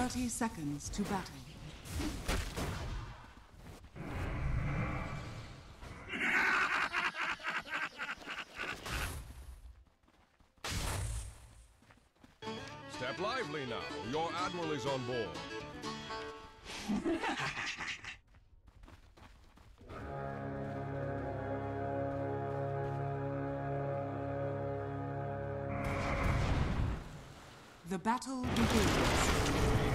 30 seconds to battle. Step lively now. Your admiral is on board. The battle begins.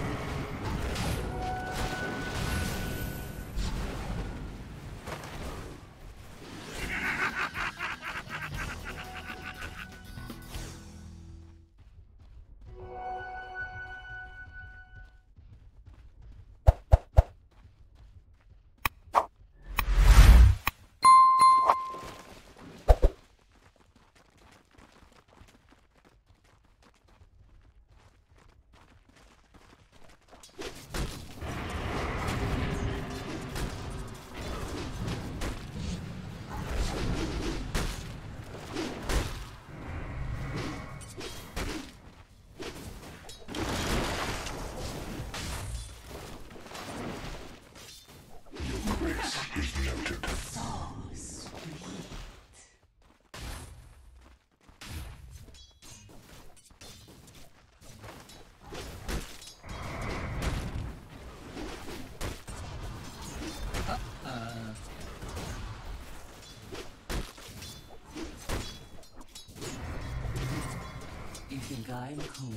You think I'm cool?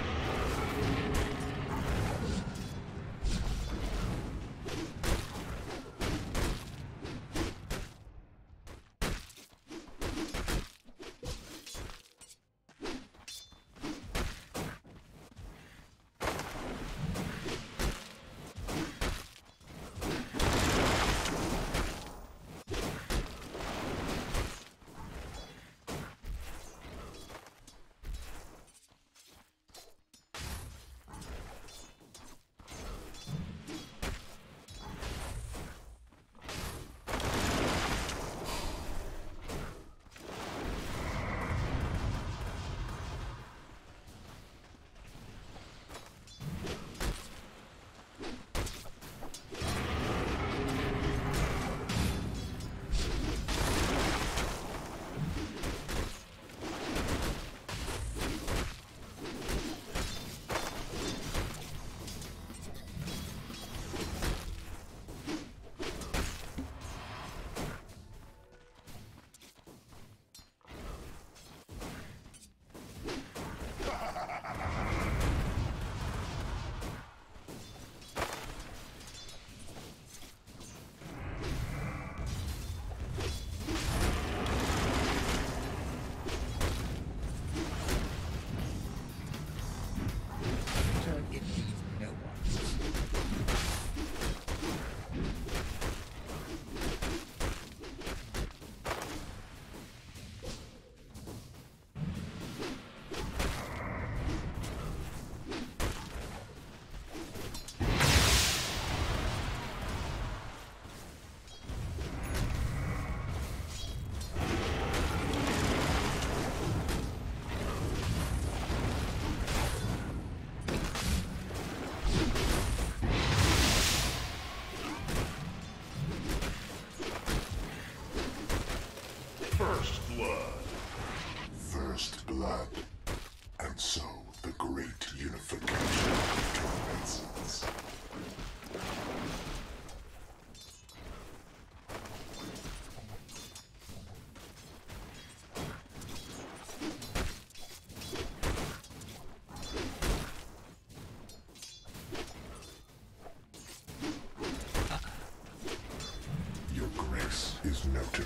First blood. First blood. And so the great unification commences. Your grace is noted.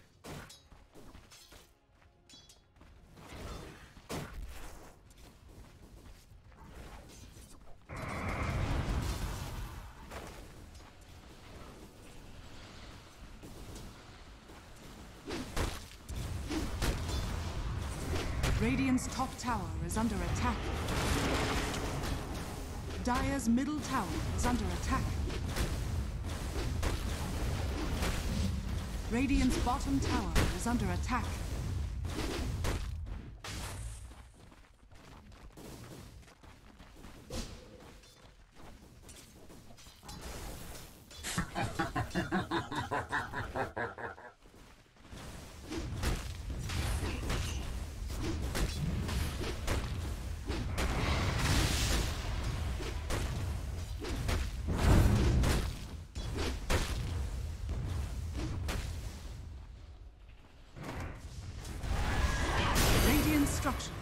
Radiant's top tower is under attack. Dire's middle tower is under attack. Radiant's bottom tower is under attack.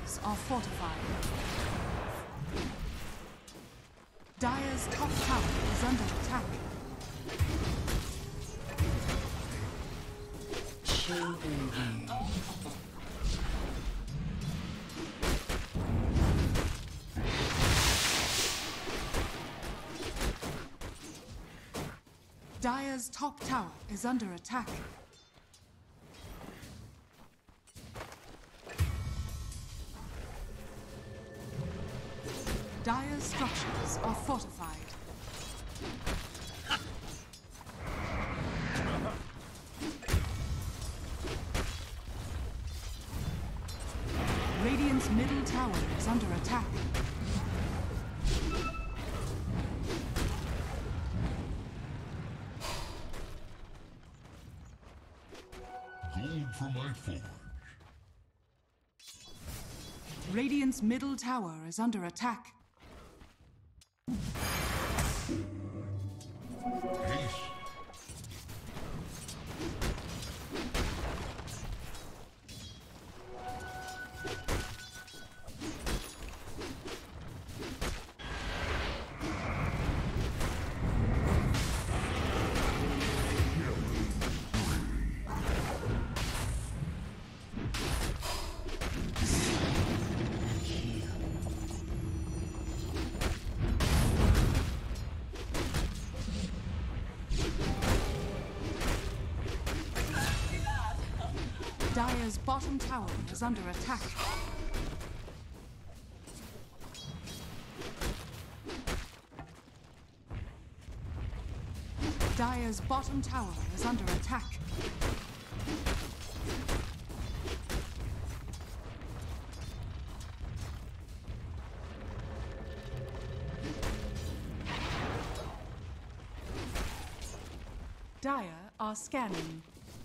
structures are fortified. Dire's top tower is under attack. Dire's top tower is under attack. Dire's structures are fortified. Radiant's middle tower is under attack. Gold for my forge. Radiant's middle tower is under attack. Haste. Dire's bottom tower is under attack. Dire's bottom tower is under attack. Dire are scanning.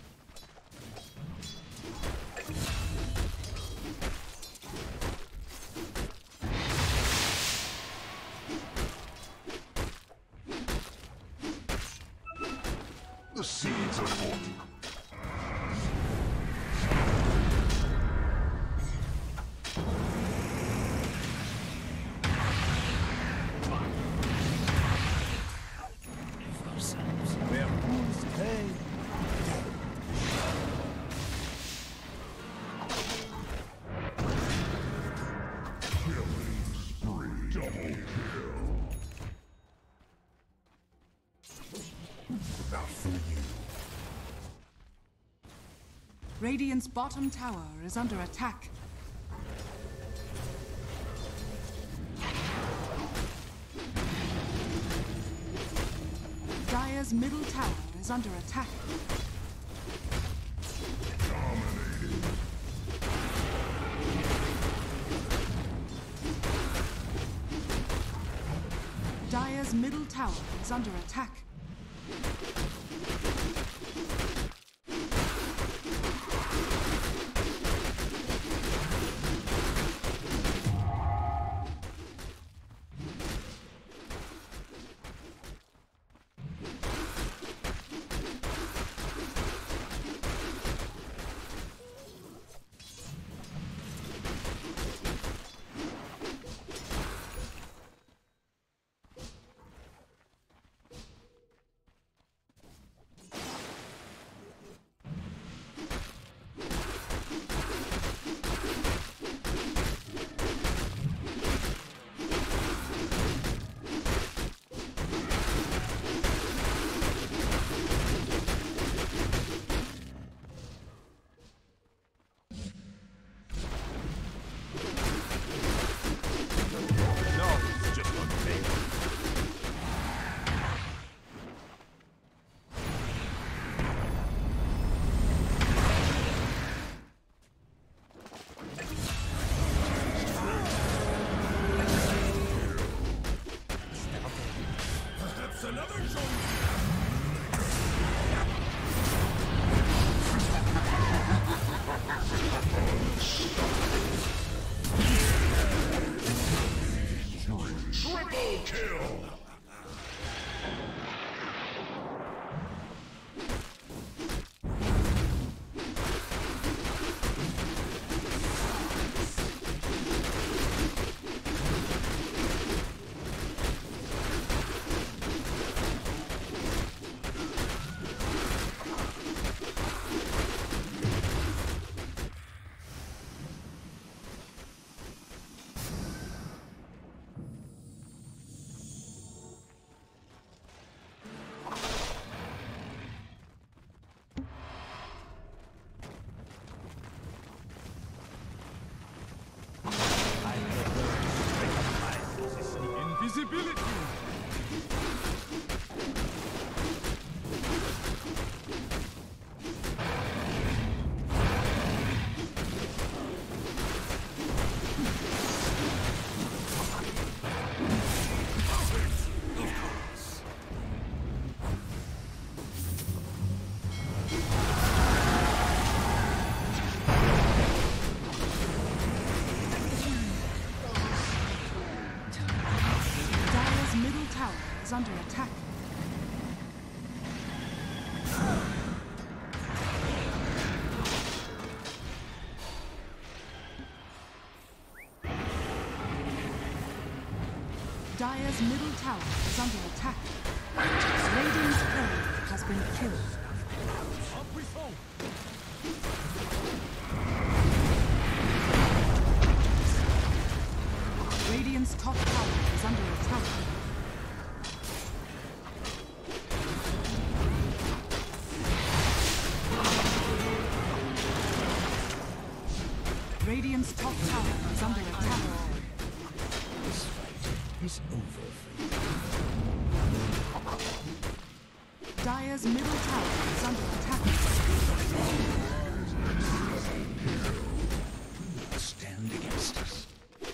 The seeds are formed. Radiant's bottom tower is under attack. Dire's middle tower is under attack. Dire's middle tower is under attack. Dire's middle tower is under attack. Radiant's courier has been killed. Radiant's top tower is under attack. Radiant's top tower is under attack. This fight is over. Dire's middle tower is under attack. Stand against us.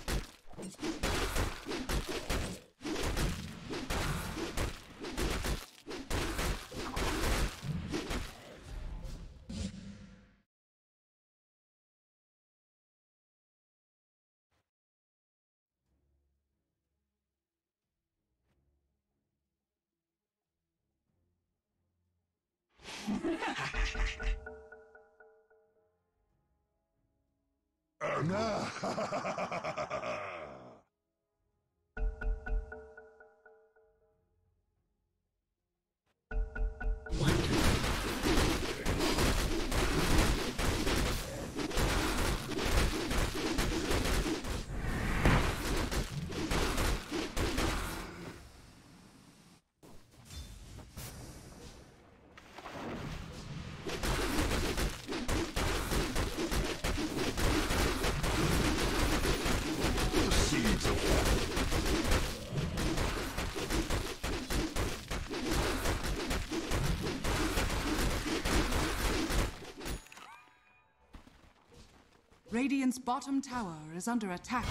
Radiant's bottom tower is under attack.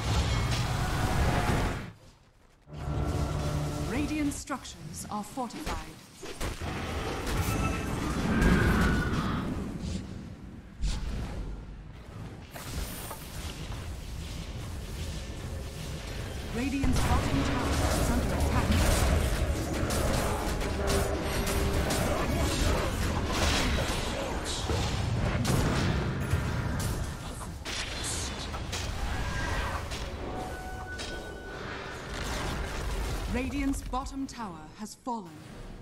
Radiant structures are fortified. Radiant's bottom tower is under attack. Radiant's bottom tower has fallen.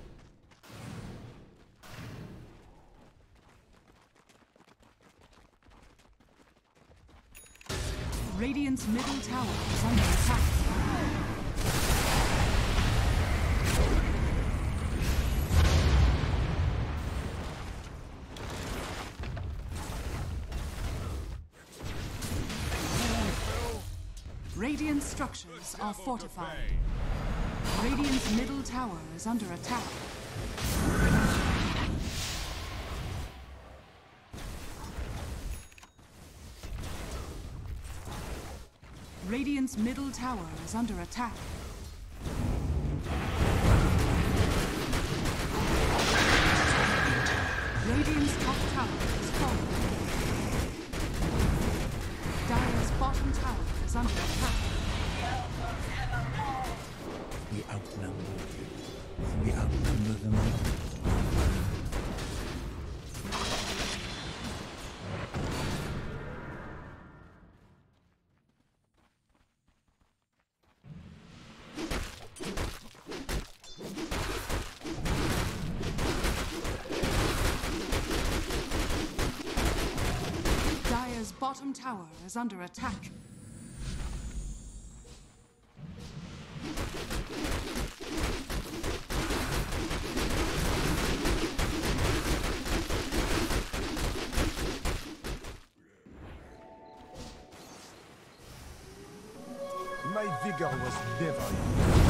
Radiant's middle tower is under attack. Radiant structures are fortified. Radiant's middle tower is under attack. Radiant's middle tower is under attack. Radiant's top tower is falling. Dire's bottom tower is under attack. We outnumber you. We outnumber them all. Dire's bottom tower is under attack. My vigor was never enough.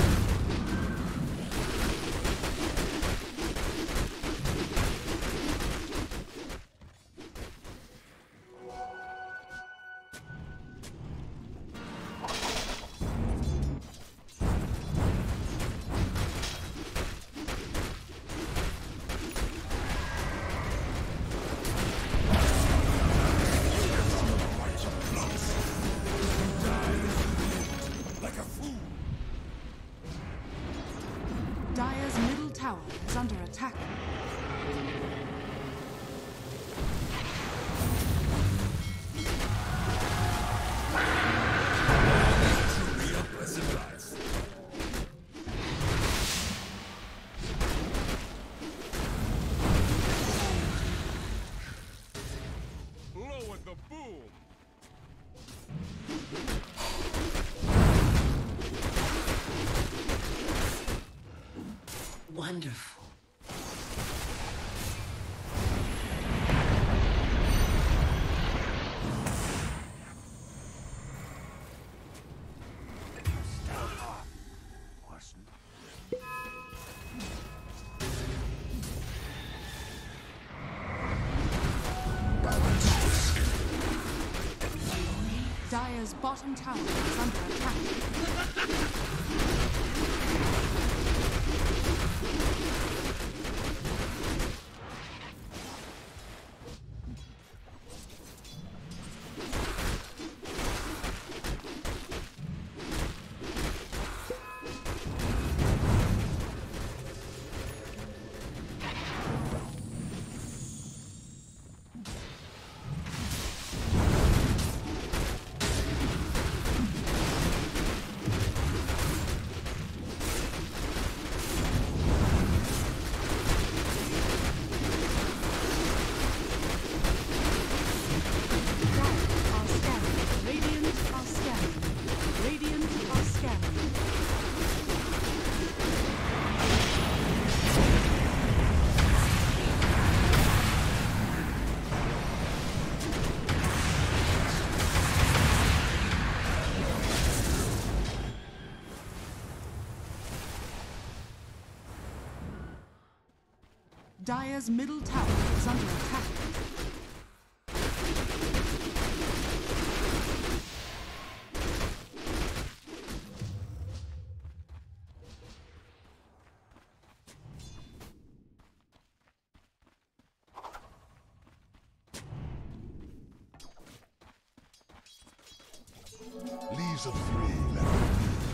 Dire's middle tower is under attack. Truly a blessed life. Wonderful. Dire's bottom tower is under attack. Dire's middle tower is under attack. Leaves of 3 left.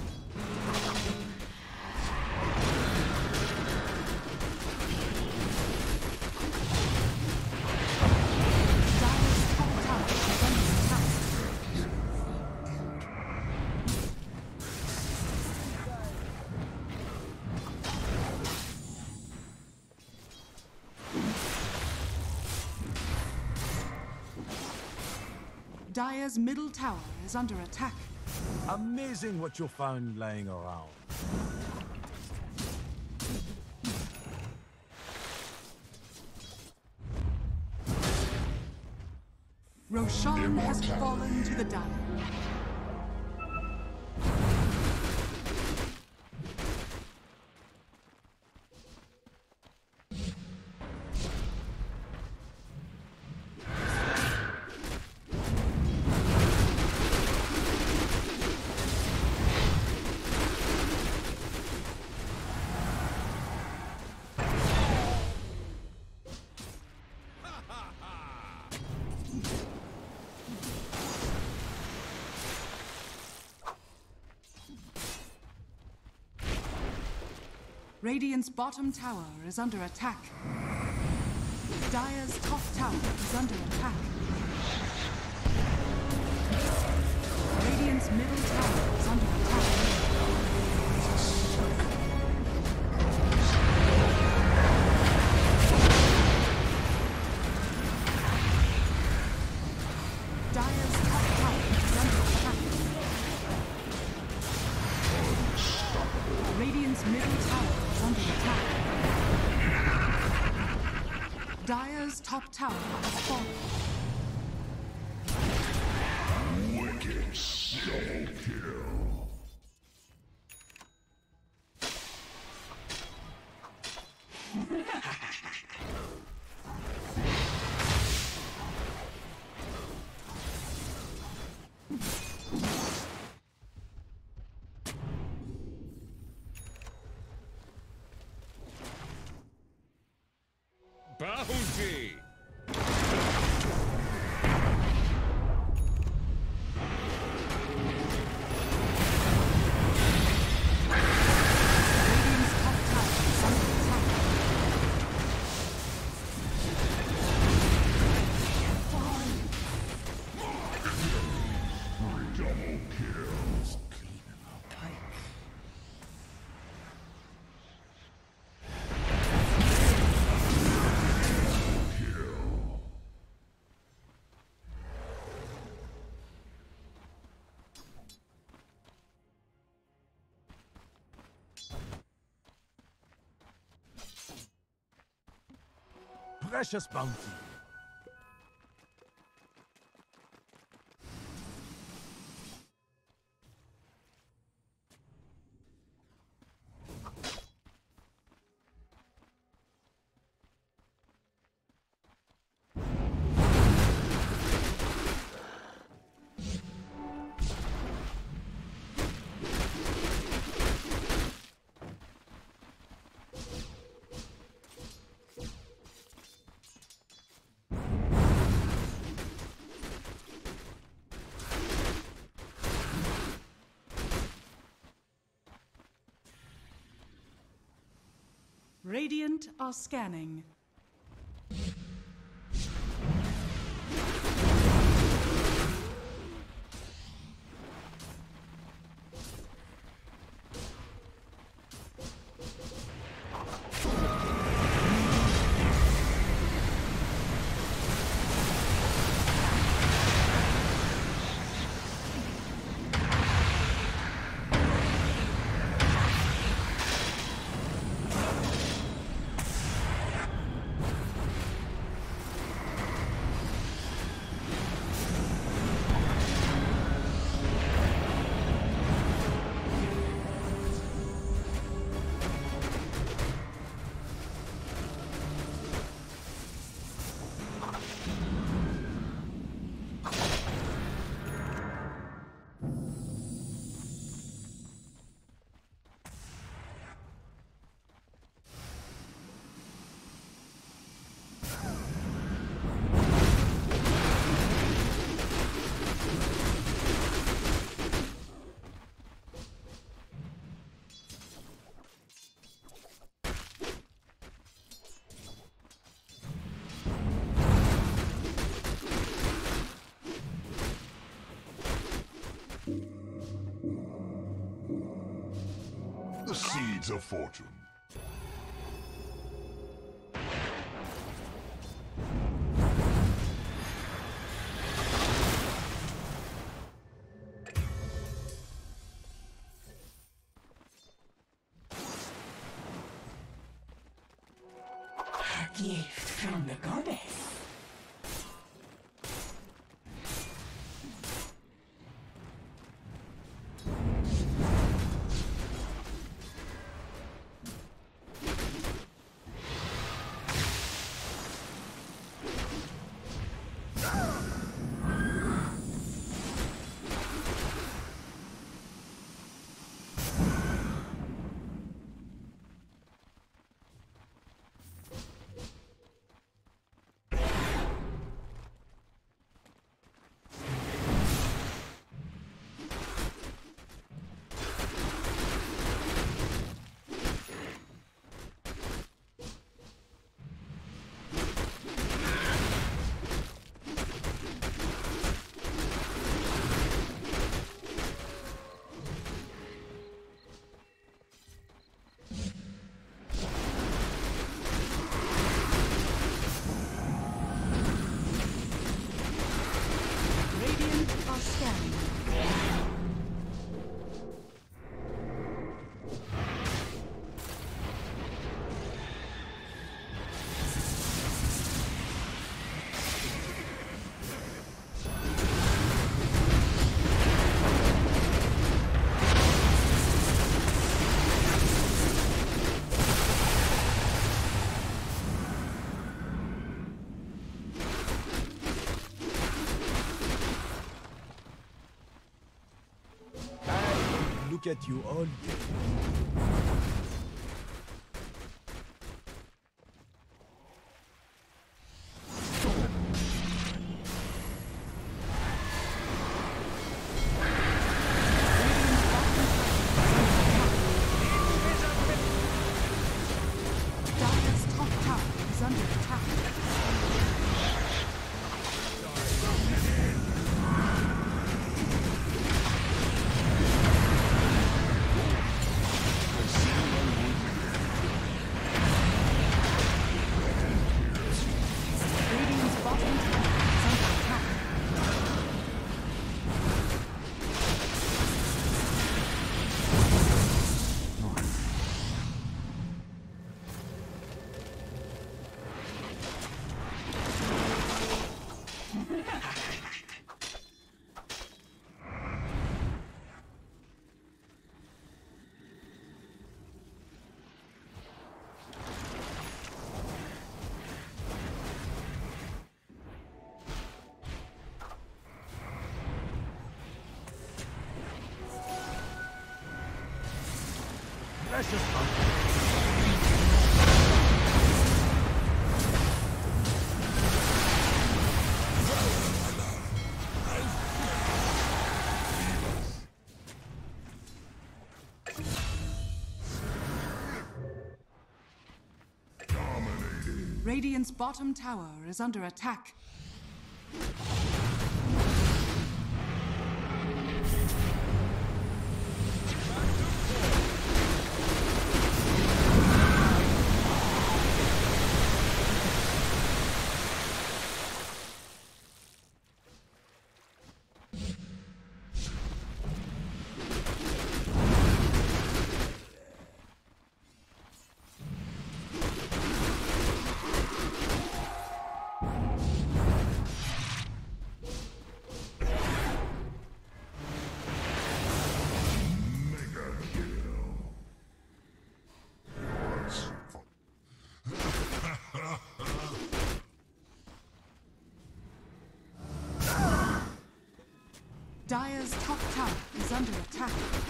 Dire's middle tower is under attack. Amazing what you found lying around. Roshan has fallen to the Dire. Radiant's bottom tower is under attack. Dire's top tower is under attack. Radiant's middle tower is under attack. Dire's top tower is under attack. Radiant's middle tower is under attack. Dire's top tower has fallen. Wicked double kill. Bounty! Radiant's top tower is under attack. Double kills. precious bounty. Radiant are scanning. The seeds of fortune. A gift from the goddess. Look at you all day. Dire's top tower is under attack. Precious one. Radiant's bottom tower is under attack. Dire's top tower is under attack.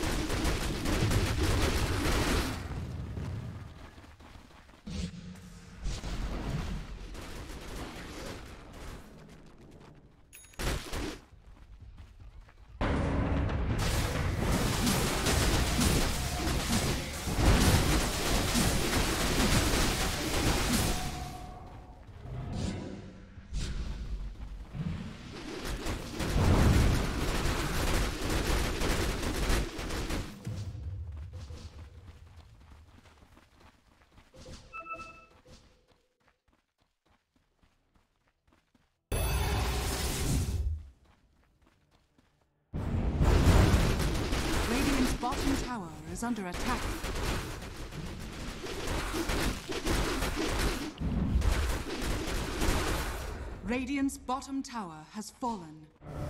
Bottom tower is under attack. Radiant's bottom tower has fallen.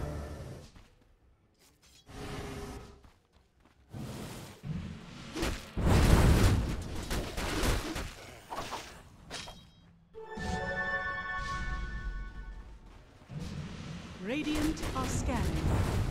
Radiant are scanning.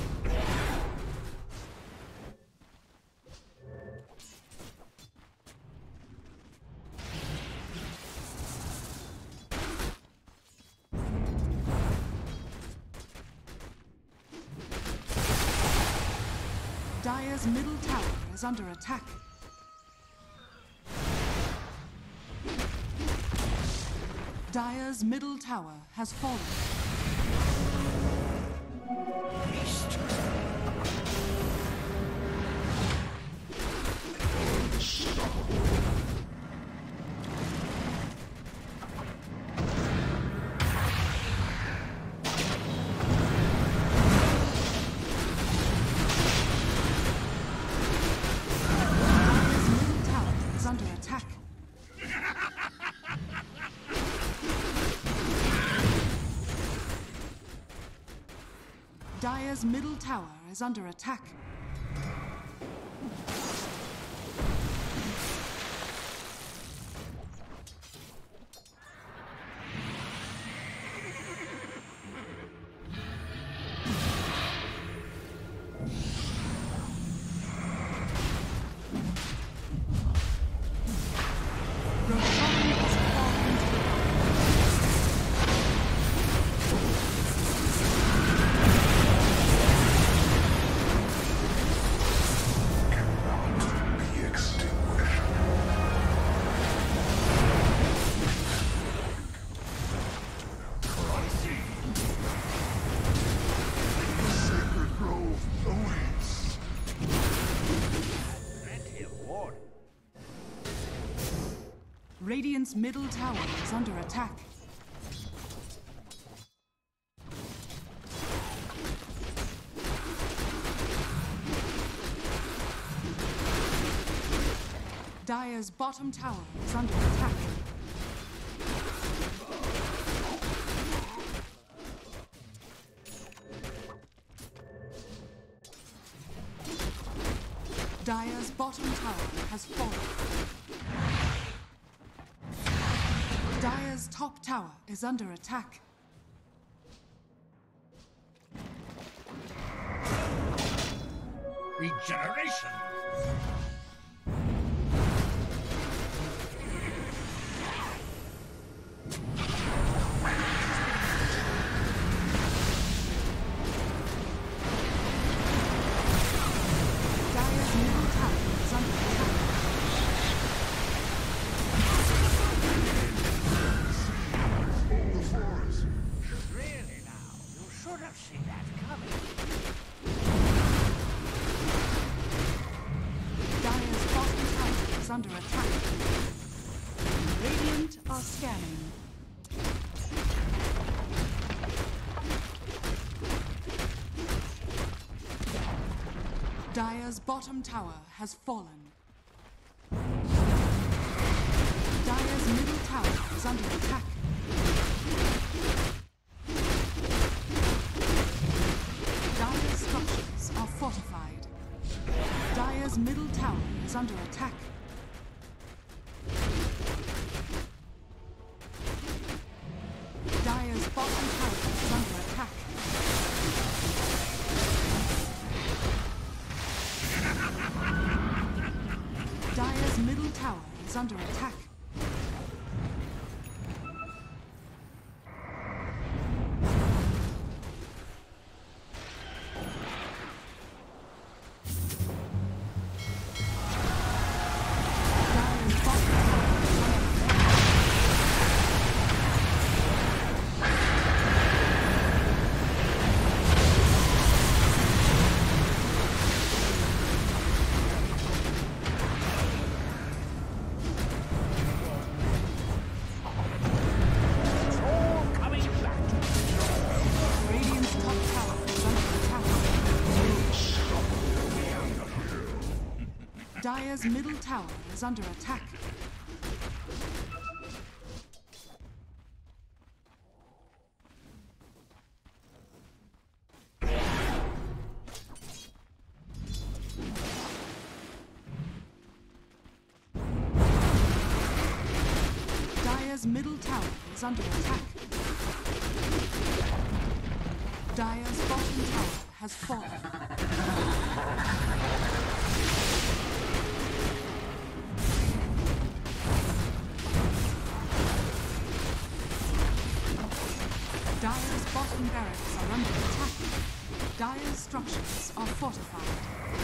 Dire's middle tower is under attack. Dire's middle tower has fallen. Dire's middle tower is under attack. Radiant's middle tower is under attack. Dire's bottom tower is under attack. Dire's bottom tower has fallen. Dire's top tower is under attack. Regeneration! are scanning. Dire's bottom tower has fallen. Dire's middle tower is under attack. Dire's structures are fortified. Dire's middle tower is under attack. Dire's bottom tower is under attack. Dire's middle tower is under attack. Dire's middle tower is under attack. Dire's middle tower is under attack. Dire's bottom tower has fallen. Dire's bottom barracks are under attack. Dire's structures are fortified.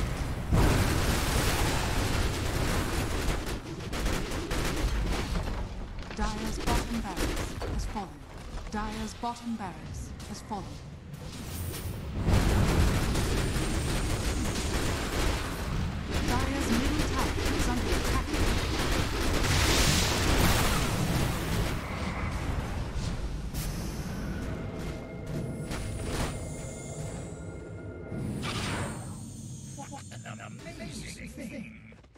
Dire's bottom barracks has fallen. Dire's bottom barracks has fallen. Dire's middle tower is under attack. Amazing thing.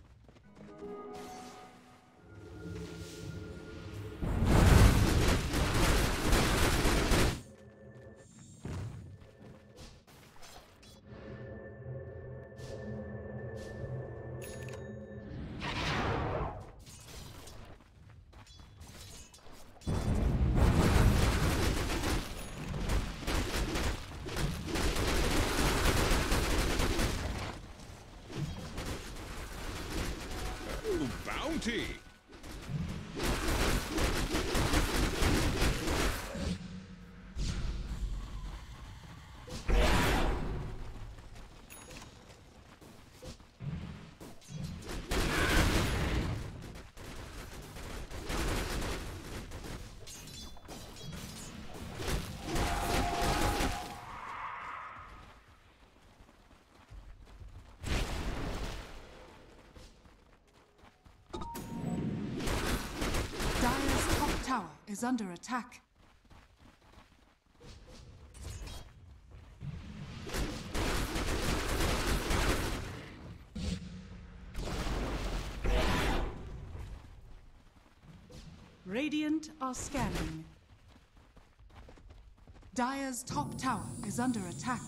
Bounty! Tower is under attack. Radiant are scanning. Dire's top tower is under attack.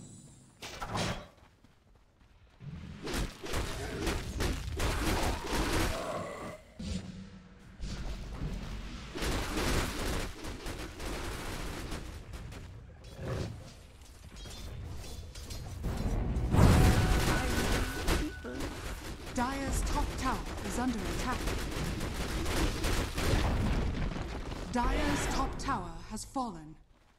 Dire's top tower is under attack. Dire's top tower has fallen.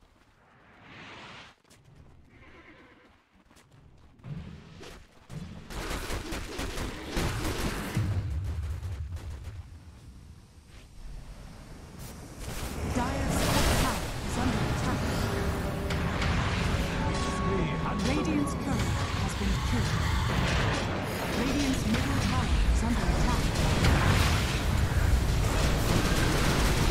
Dire's top tower is under attack. Radiant's courier has been killed. Radiant's middle tower is under attack.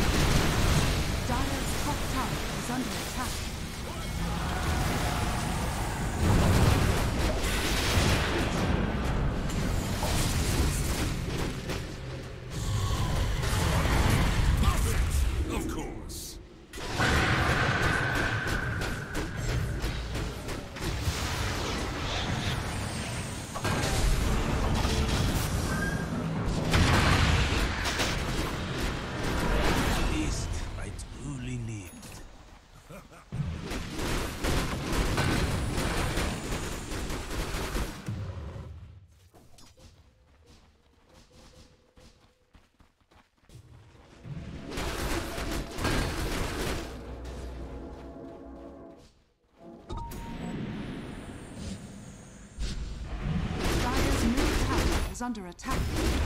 is under attack.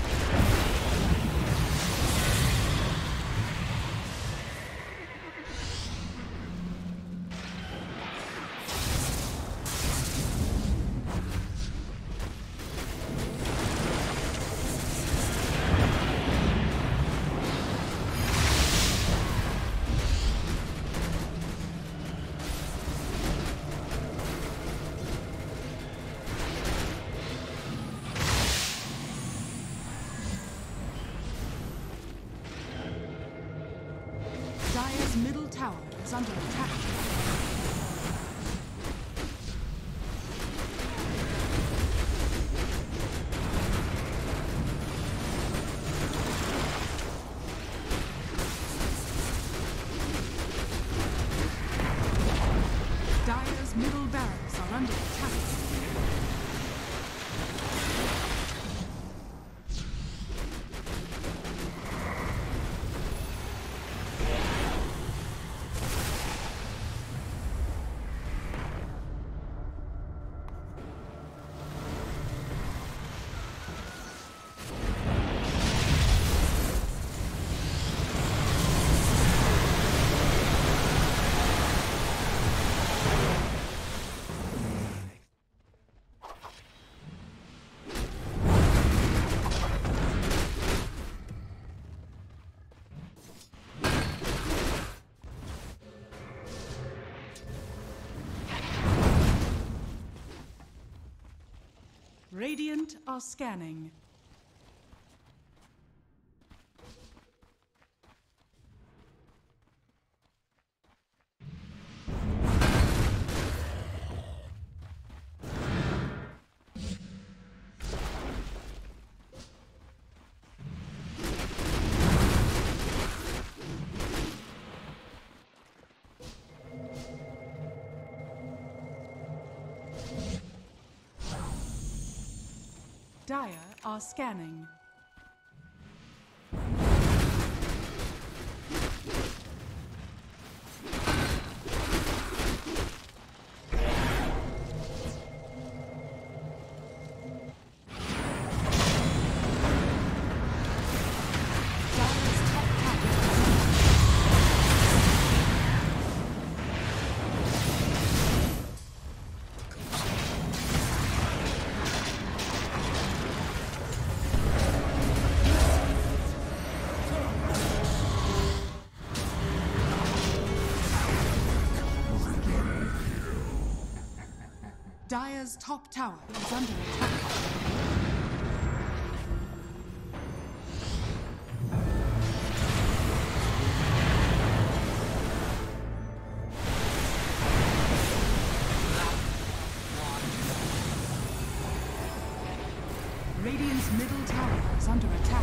Dire's middle tower is under attack. Dire's middle barracks are under attack. Radiant are scanning. Dire are scanning. Dire's top tower is under attack. Radiant's middle tower is under attack.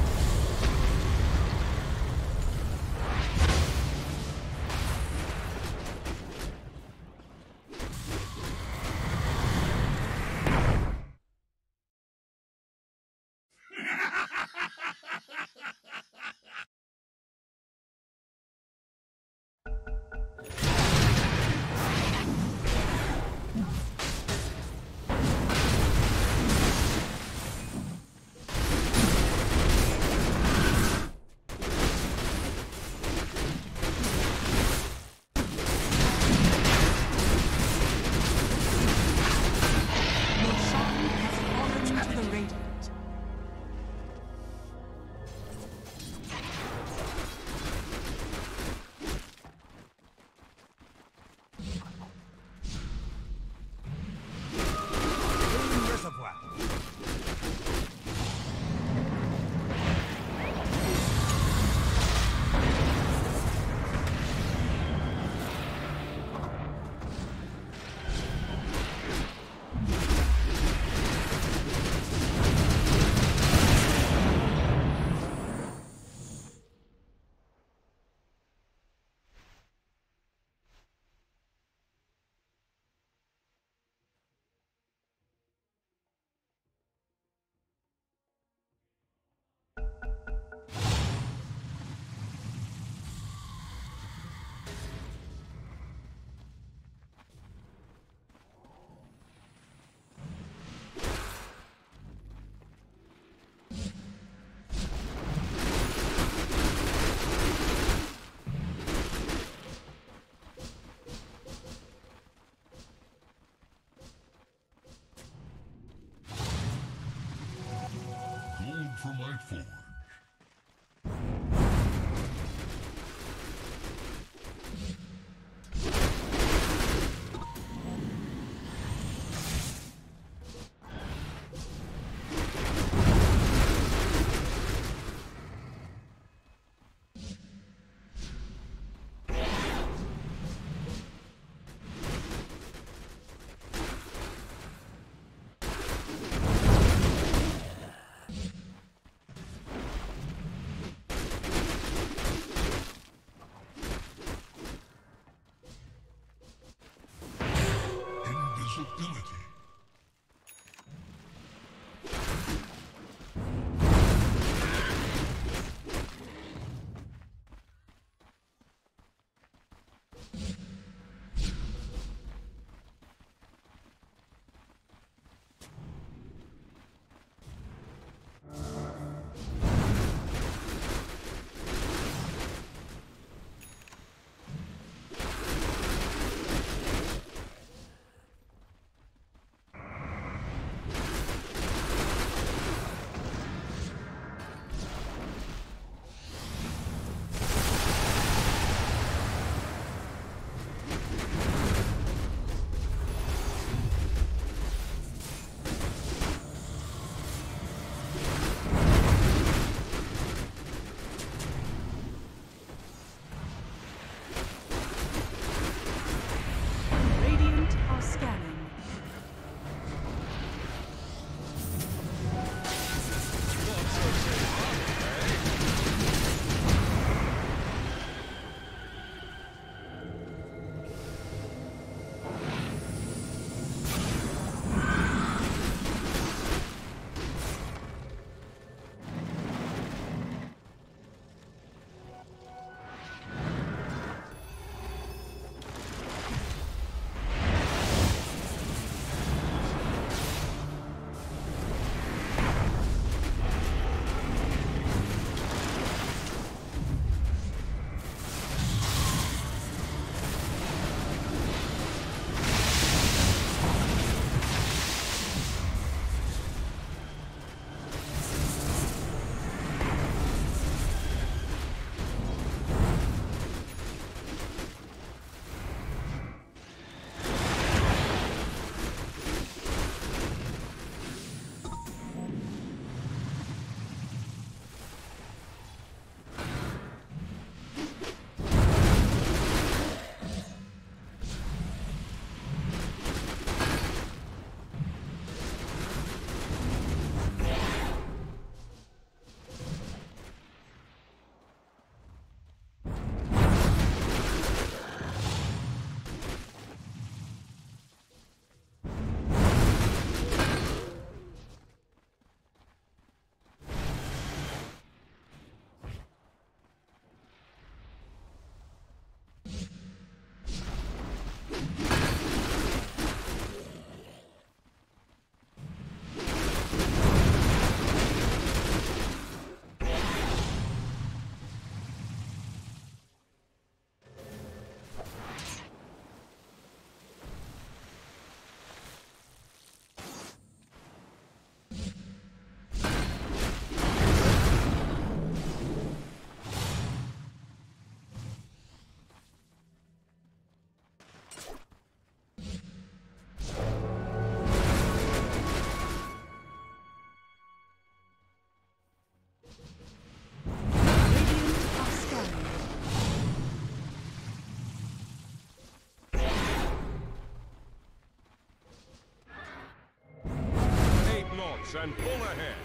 focus and pull ahead.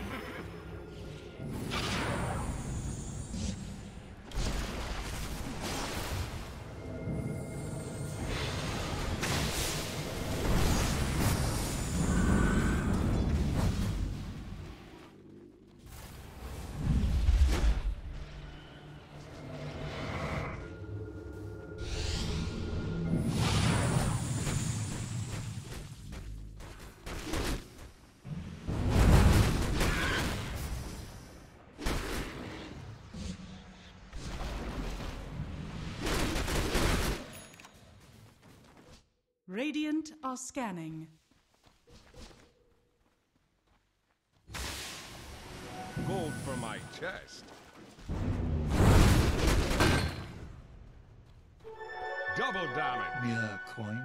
Radiant are scanning. Gold for my chest. Double damage. Mere coin?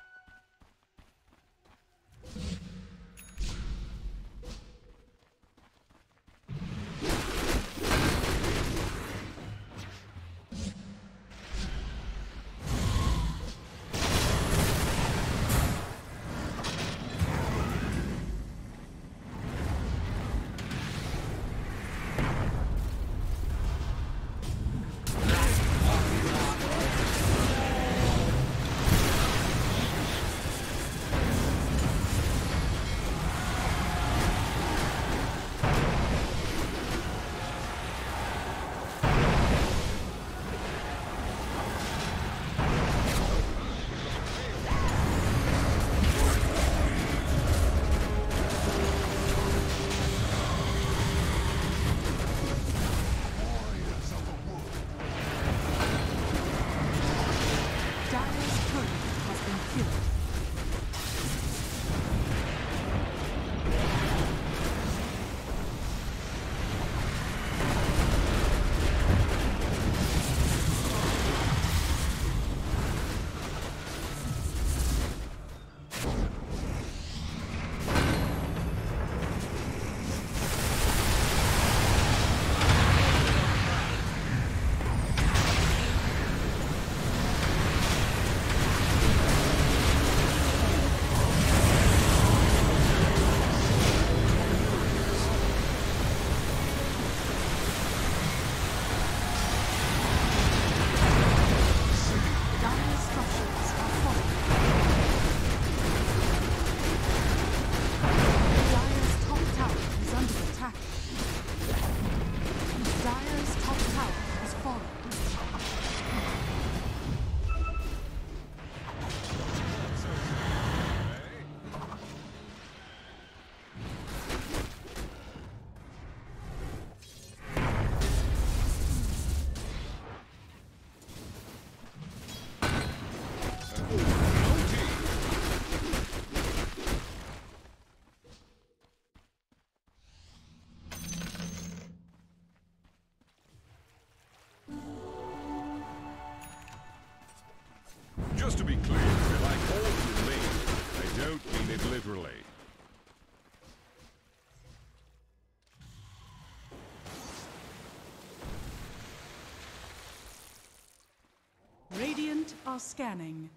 Just to be clear, if I call you late, I don't mean it literally. Radiant are scanning.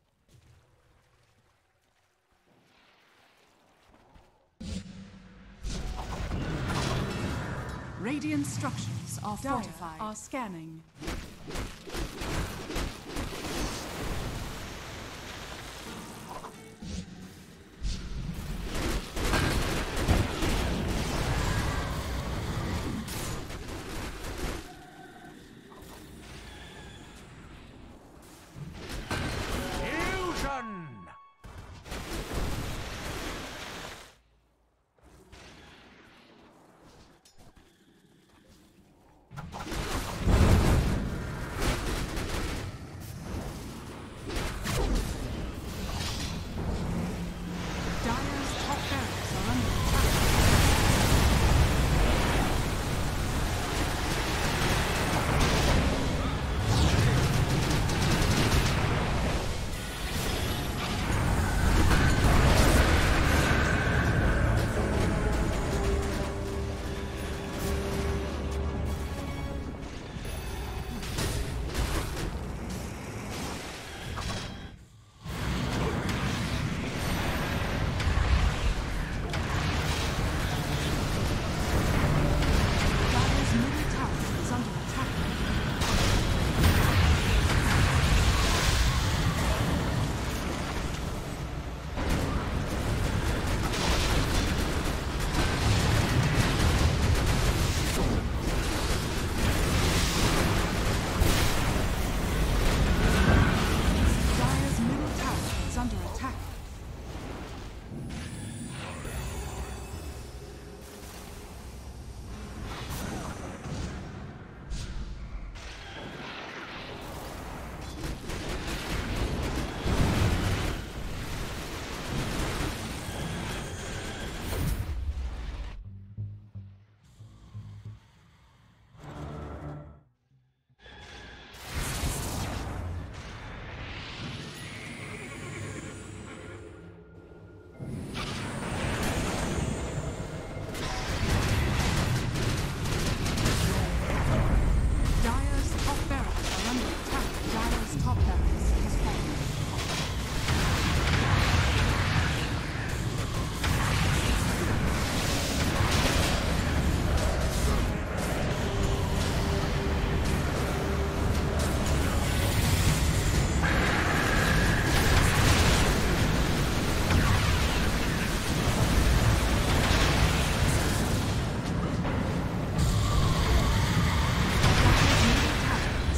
Radiant structures are fortified. Are scanning.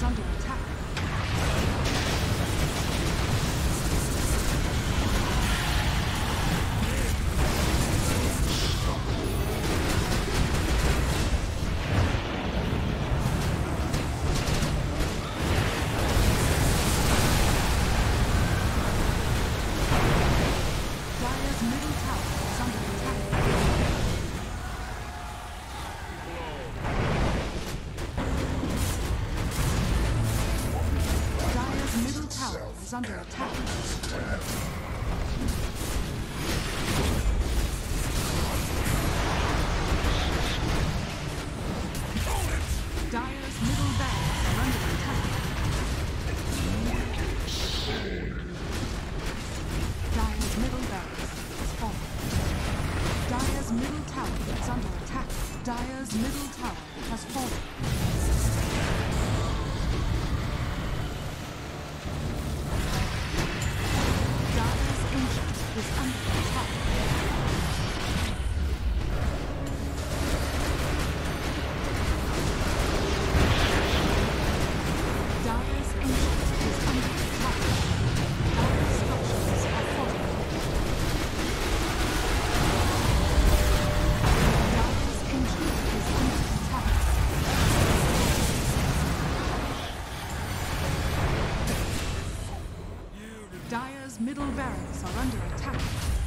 under attack. Dire's middle tower is under attack. Dire's middle tower is under attack. Dire's middle barracks are under attack. Dire's middle barracks has fallen. Dire's middle tower is under attack. Dire's middle tower has fallen. Dire's ancient is under attack. Dire's ancient is under attack. Dire's structures are fortified. Dire's ancient is under attack. Dire's middle barracks are under attack.